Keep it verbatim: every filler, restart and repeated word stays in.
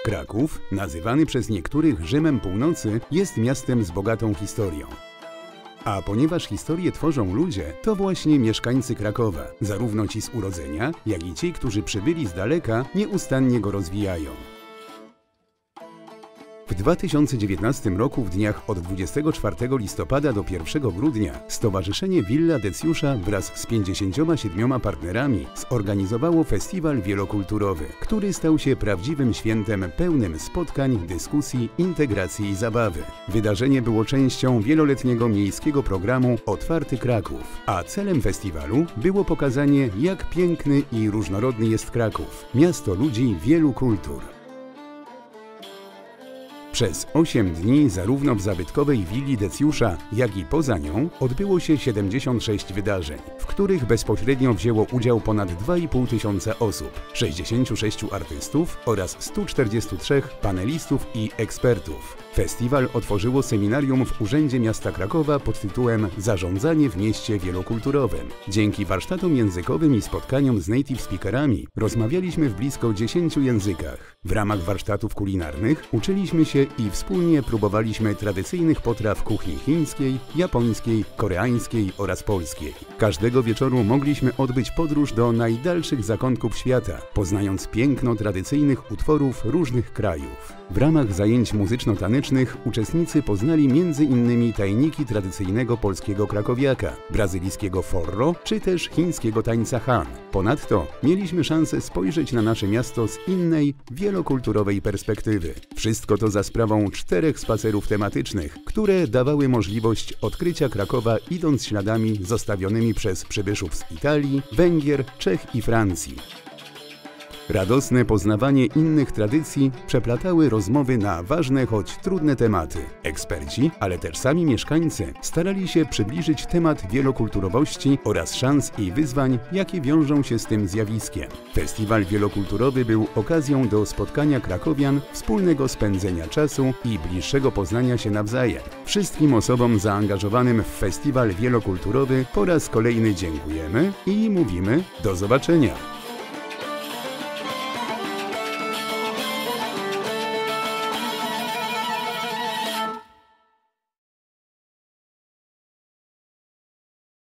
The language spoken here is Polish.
Kraków, nazywany przez niektórych Rzymem Północy, jest miastem z bogatą historią. A ponieważ historię tworzą ludzie, to właśnie mieszkańcy Krakowa, zarówno ci z urodzenia, jak i ci, którzy przybyli z daleka, nieustannie go rozwijają. W dwa tysiące dziewiętnastym roku w dniach od dwudziestego czwartego listopada do pierwszego grudnia Stowarzyszenie Villa Deciusza wraz z pięćdziesięcioma siedmioma partnerami zorganizowało festiwal wielokulturowy, który stał się prawdziwym świętem pełnym spotkań, dyskusji, integracji i zabawy. Wydarzenie było częścią wieloletniego miejskiego programu Otwarty Kraków, a celem festiwalu było pokazanie, jak piękny i różnorodny jest Kraków, miasto ludzi wielu kultur. Przez osiem dni zarówno w zabytkowej willi Deciusza, jak i poza nią odbyło się siedemdziesiąt sześć wydarzeń, w których bezpośrednio wzięło udział ponad dwa i pół tysiąca osób, sześćdziesięciu sześciu artystów oraz stu czterdziestu trzech panelistów i ekspertów. Festiwal otworzyło seminarium w Urzędzie Miasta Krakowa pod tytułem Zarządzanie w mieście wielokulturowym. Dzięki warsztatom językowym i spotkaniom z native speakerami rozmawialiśmy w blisko dziesięciu językach. W ramach warsztatów kulinarnych uczyliśmy się i wspólnie próbowaliśmy tradycyjnych potraw kuchni chińskiej, japońskiej, koreańskiej oraz polskiej. Każdego wieczoru mogliśmy odbyć podróż do najdalszych zakątków świata, poznając piękno tradycyjnych utworów różnych krajów. W ramach zajęć muzyczno-tanecznych uczestnicy poznali między innymi tajniki tradycyjnego polskiego krakowiaka, brazylijskiego forro czy też chińskiego tańca Han. Ponadto mieliśmy szansę spojrzeć na nasze miasto z innej, wielokulturowej perspektywy. Wszystko to za sprawą czterech spacerów tematycznych, które dawały możliwość odkrycia Krakowa idąc śladami zostawionymi przez przybyszów z Italii, Węgier, Czech i Francji. Radosne poznawanie innych tradycji przeplatały rozmowy na ważne, choć trudne tematy. Eksperci, ale też sami mieszkańcy starali się przybliżyć temat wielokulturowości oraz szans i wyzwań, jakie wiążą się z tym zjawiskiem. Festiwal wielokulturowy był okazją do spotkania krakowian, wspólnego spędzenia czasu i bliższego poznania się nawzajem. Wszystkim osobom zaangażowanym w festiwal wielokulturowy po raz kolejny dziękujemy i mówimy do zobaczenia.